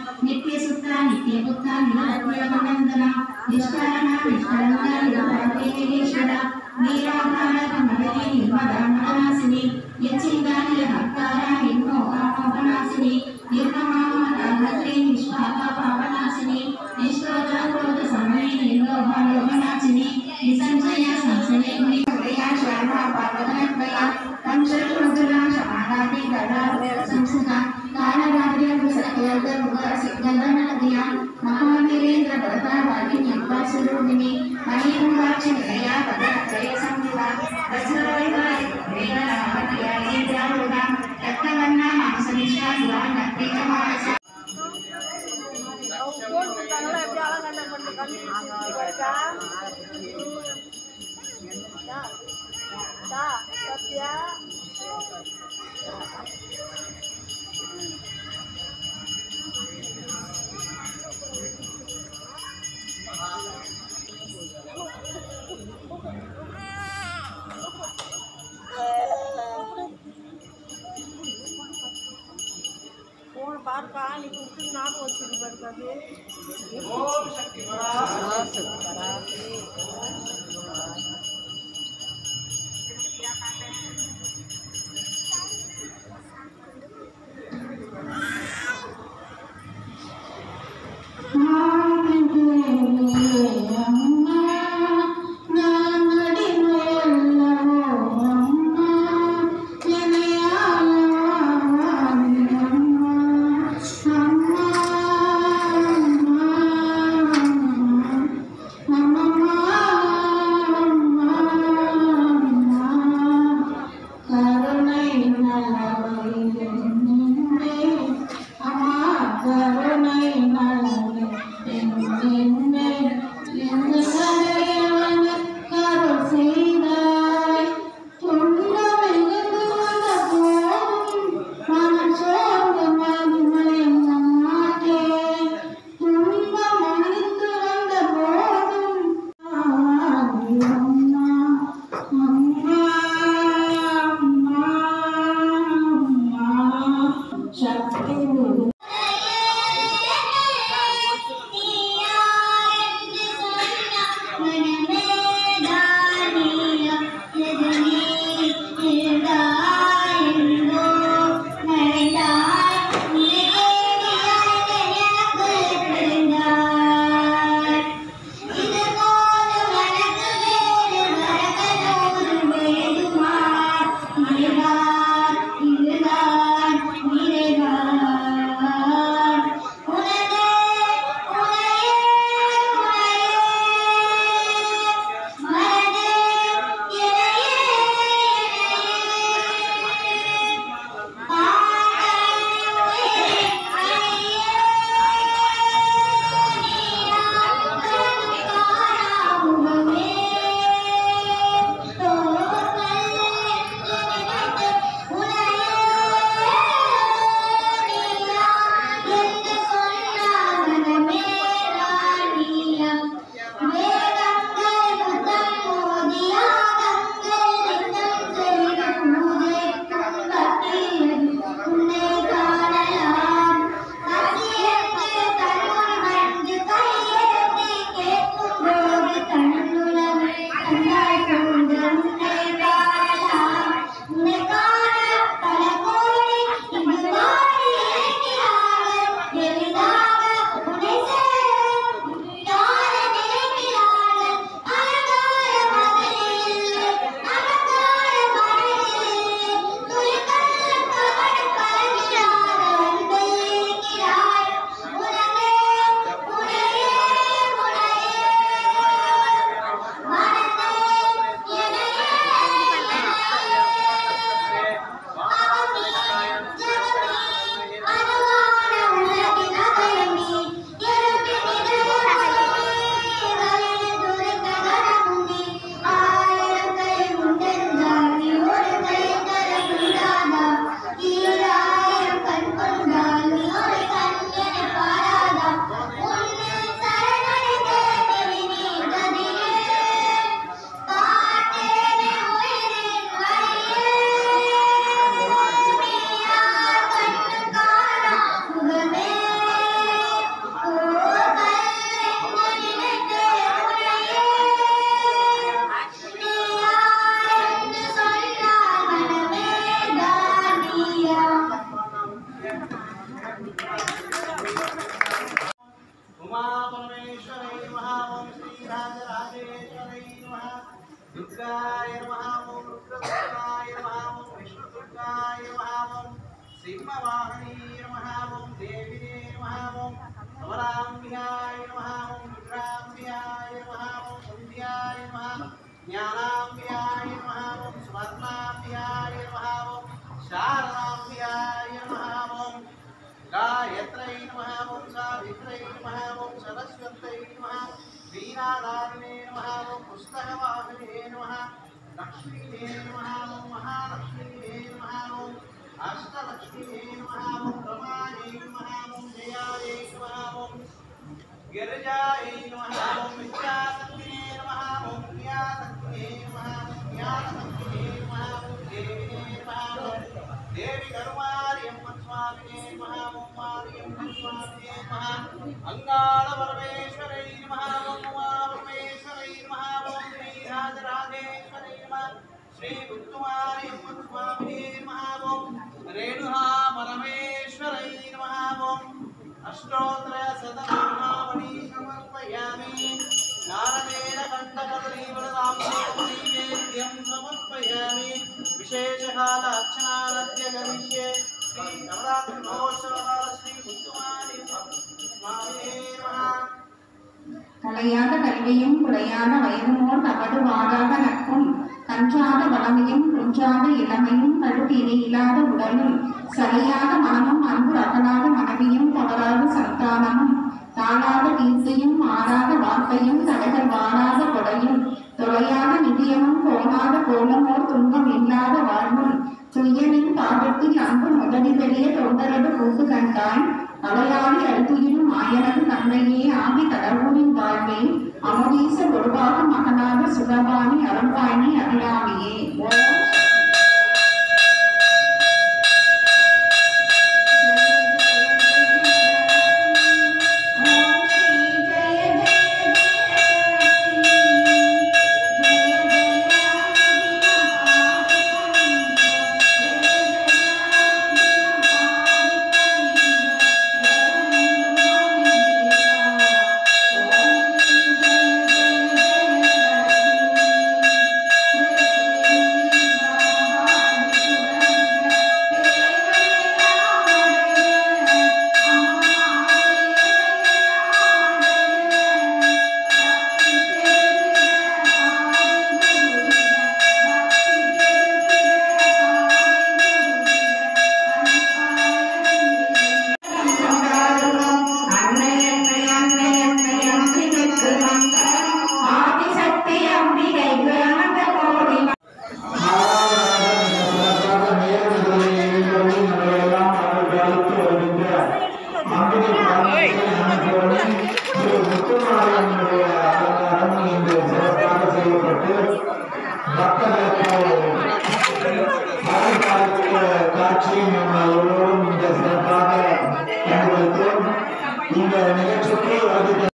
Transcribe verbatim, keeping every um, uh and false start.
नित्य सुता नित्य पुत्ता निरवयवनंदन निष्करण निष्कलंक निरवयेश्वर नीलाधार कमलने निर्मलनासिनी यचिदानि भक्तार हिन्नो पापनासिनी निर्ममामदानत्रे निष्पाप पापनासिनी निष्क्रोध क्रोध समय निर्लोभनासिनी निसंशय संशय निष्क्रिया श्यामा पापनात्मया पंचरुद्रा समानाति गदा संसुता कालरात्रि पुस्तकयोग मुख सिद्धगणनदिया महावीरेंद्र प्रतापादि निवासरूपिणी मणिकुंभाक्षि निलया पदत्रय संविदा दशरथाय वेदनामत्या इंद्रारूढा रक्तवर्णा मांसनिष्ठा सुरा नत्रिकमानसा बार कहाँ निकुल नाम होती है बरका के ओम शक्ति बड़ा शक्ति बड़ा Mama. उमा परमेश्वरै नमः ओम श्रीराजराजेश्वरै नमः दुर्गाय नमः ओम रुद्रदुर्गाय नमः ओम विष्णुदुर्गाय नमः ओम सिंहवाहिनी नमः ओम देविने नमः ओम अमराम्बिकाय नमः ओम रुद्राम्बिकाय नमः ओम कुन्द्याय नमः ज्ञानाम्बिकाय नमः ओम स्वर्णाम्बिकाय नमः ओम शारदाम्बिकाय नमः ओम गायत्रै नमः ओम सावित्रै नमः ओम सरस्वत्यै नमः वीणाधारिणे नमः ओम पुस्तकवाहने नमः लक्ष्मीने नमः ओम महालक्ष्मीने नमः ओम अष्टलक्ष्मीने नमः ओम रमायै नमः ओम जयायै नमः ओम गिरिजायै नमः ओम विद्याशक्तिने नमः ओम क्रियाशक्तिने नमः ओम ज्ञानशक्तिने नमः ओम देविने नमः ओम देवी करुमार्यम्मा स्वामिने नमः ओम मार्यम्मा स्वामिने नमः अंगाल परमेश्वरै नमः ओम उमा परमेश्वरै नमः ओम श्रीराजराजेश्वरै नमः श्री मुत्तुमार्यम्मा स्वामिने नमः ओम रेणुहा परमेश्वरै नमः ओम अष्टोत्तर शतनामावली समर्पयामि नारदेन कंठकदलीवरदाम्बोधीवेद्यं समर्पयामि विशेषकाल अर्चनानद्य गमिष्ये श्री नवरात्रि महोत्सवकाल श्री मुत्तुमार्यम्मा स्वामिने नमः கலையாத கல்வியும் குறையாத வயதுமோர் தவறு வாடாத நட்பும் கன்றாத வளமையும் குன்றாத இளமையும் கழுத்தினை இல்லாத உடலும் சரியாத மனமும் அன்பு அகலாத மனைவியும் தவறாத சந்தானமும் தாழாத கீர்த்தியும் ஆறாத வார்த்தையும் தடைகள் வாடாத கொடையும் தொலையாத நிதியமும் போனாத கோலமோர் துன்பம் இல்லாத வாழ்வும் துயனின் பாகத்தில் அன்பு முதலி பெரிய தொண்டரது கூட்டு கண்டாய் அலையாடி அழுத்தியிடும் ஆயனது தன்மையே ஆகி கடவுளின் வாழ்வை அமுதீச ஒருவாக மகனாக சுகபாணி அறம்பாணி அபிராமியே காட்சியும் இந்த சிறப்பாக இந்த நிகழ்ச்சிக்கு